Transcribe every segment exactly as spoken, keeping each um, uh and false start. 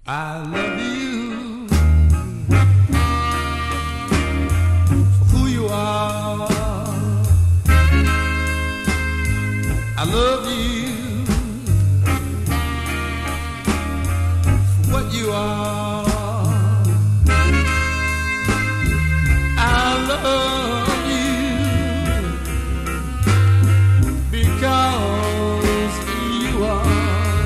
I love you for who you are. I love you for what you are. I love you because you are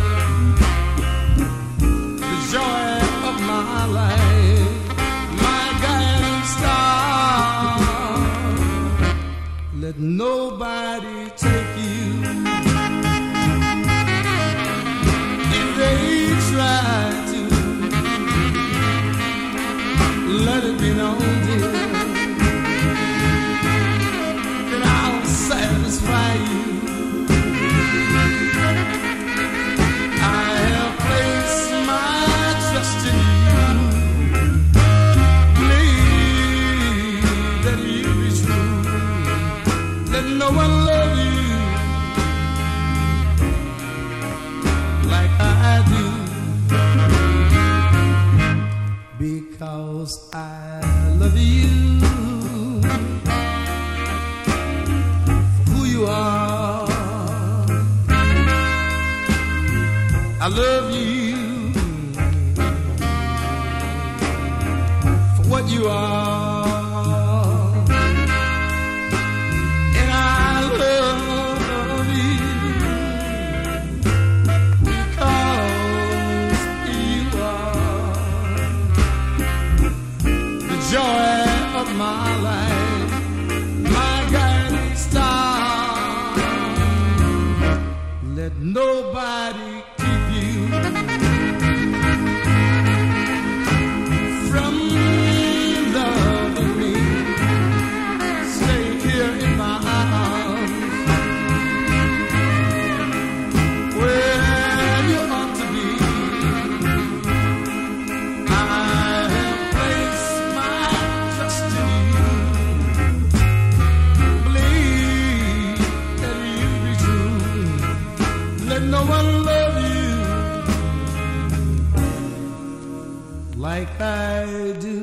the joy of my life, my guiding star. Let nobody take you. If they try to, let it be known, dear, that I'll satisfy you. I have placed my trust in you. Believe that you be true. Let no one love you like I do, because I love you for who you are. I love you for what you are, and I love you because you are the joy of my life, my guiding star. Let nobody keep you from loving me. Stay here in my arms, where you ought to be. I have placed my trust in you. Believe that you be true. Let no one love you like I do.